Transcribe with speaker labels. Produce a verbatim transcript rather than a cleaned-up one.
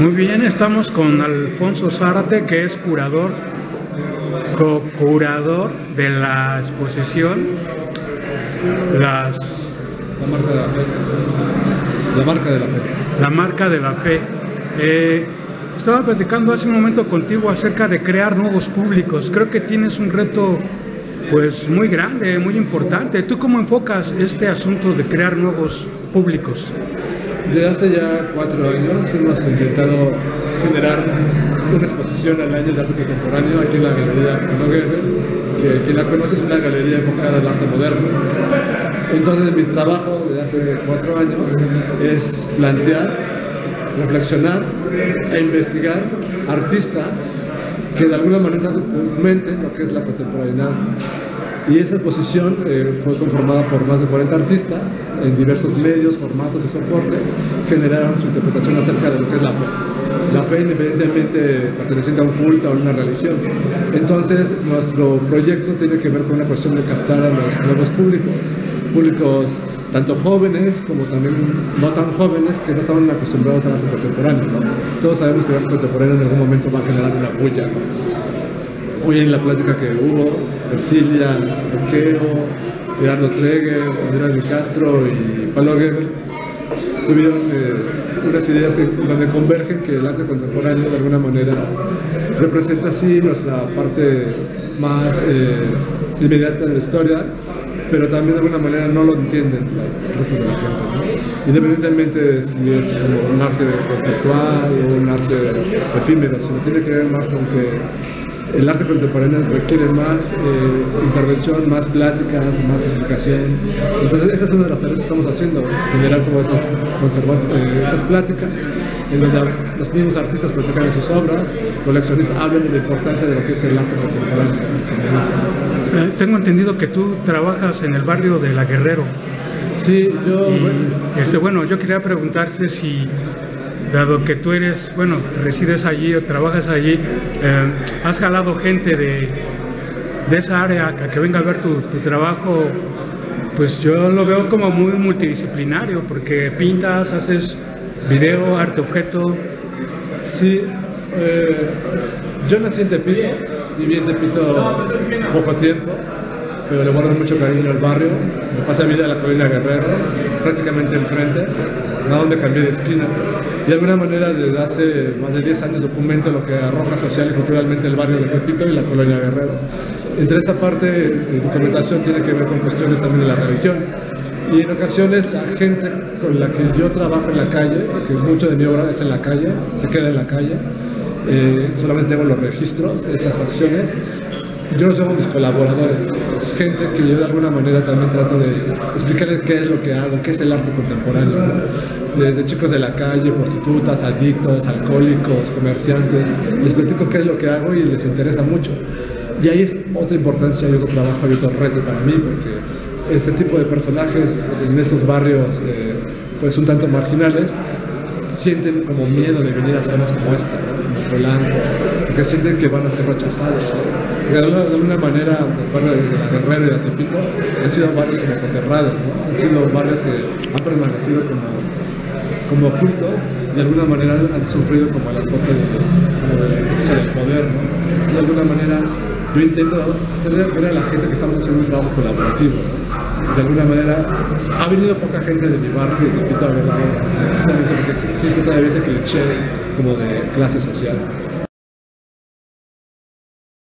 Speaker 1: Muy bien, estamos con Alfonso Zárate, que es curador, co-curador de la exposición las,
Speaker 2: La marca de la fe. La marca de la fe.
Speaker 1: La marca de la fe. Eh, estaba platicando hace un momento contigo acerca de crear nuevos públicos. Creo que tienes un reto pues muy grande, muy importante. ¿Tú cómo enfocas este asunto de crear nuevos públicos?
Speaker 2: Desde hace ya cuatro años hemos intentado generar una exposición al año de arte contemporáneo aquí en la Galería Noguera, que quien la conoce es una galería enfocada al arte moderno. Entonces mi trabajo desde hace cuatro años es plantear, reflexionar e investigar artistas que de alguna manera documenten lo que es la contemporaneidad. Y esa exposición eh, fue conformada por más de cuarenta artistas en diversos medios, formatos y soportes, generaron su interpretación acerca de lo que es la fe. La fe independientemente perteneciente a un culto o a una religión. Entonces nuestro proyecto tiene que ver con una cuestión de captar a los nuevos públicos, públicos tanto jóvenes como también no tan jóvenes que no estaban acostumbrados al arte contemporáneo, ¿no? Todos sabemos que el arte contemporáneo en algún momento va a generar una bulla, ¿no? Hoy en la plática que hubo, Ercilia, Roqueo, Gerardo Treger, Adrián de Castro y Pablo Gebel tuvieron eh, unas ideas que, donde convergen que el arte contemporáneo de alguna manera representa así nuestra parte más eh, inmediata de la historia, pero también de alguna manera no lo entienden el resto de la gente, ¿no? Independientemente de si es como un arte conceptual o un arte efímero, sino tiene que ver más con que el arte contemporáneo requiere más eh, intervención, más pláticas, más explicación. Entonces esa es una de las tareas que estamos haciendo, generar como esas, eh, esas pláticas en donde los mismos artistas platican de sus obras, coleccionistas hablan de la importancia de lo que es el arte contemporáneo.
Speaker 1: Eh, tengo entendido que tú trabajas en el barrio de La Guerrero.
Speaker 2: Sí, yo...
Speaker 1: Y,
Speaker 2: bueno,
Speaker 1: este, bueno, yo quería preguntarte si, dado que tú eres, bueno, resides allí o trabajas allí, eh, ¿has jalado gente de, de esa área a que venga a ver tu, tu trabajo? Pues yo lo veo como muy multidisciplinario, porque pintas, haces video, arte objeto.
Speaker 2: Sí, eh, yo nací en Tepito, viví en Tepito poco tiempo, pero le guardo mucho cariño al barrio. Me pasé mi vida en la colonia Guerrero, prácticamente enfrente, a donde cambié de esquina. Y de alguna manera desde hace más de diez años documento lo que arroja social y culturalmente el barrio de Tepito y la colonia Guerrero. Entre esta parte de documentación tiene que ver con cuestiones también de la religión. Y en ocasiones la gente con la que yo trabajo en la calle, que mucho de mi obra es en la calle, se queda en la calle, eh, solamente tengo los registros de esas acciones. Yo los llamo mis colaboradores, es gente que yo de alguna manera también trato de explicarles qué es lo que hago, qué es el arte contemporáneo, ¿no? Desde chicos de la calle, prostitutas, adictos, alcohólicos, comerciantes, les platico qué es lo que hago y les interesa mucho. Y ahí es otra importancia y otro trabajo y otro reto para mí, porque este tipo de personajes en esos barrios eh, pues un tanto marginales sienten como miedo de venir a zonas como esta, ¿no? Como Polanco, porque sienten que van a ser rechazados, ¿no? Porque de alguna, de alguna manera el barrio de La Guerrera y de Tepito han sido barrios como soterrados, ¿no? Han sido barrios que han permanecido como, como ocultos y de alguna manera han sufrido como el azote de, como de la injusticia del poder, ¿no? De alguna manera yo intento hacerle ver a la gente que estamos haciendo un trabajo colaborativo, ¿no? De alguna manera ha venido poca gente de mi barrio y de Tepito a ver la obra, precisamente porque existe todavía ese cliché como de clase social.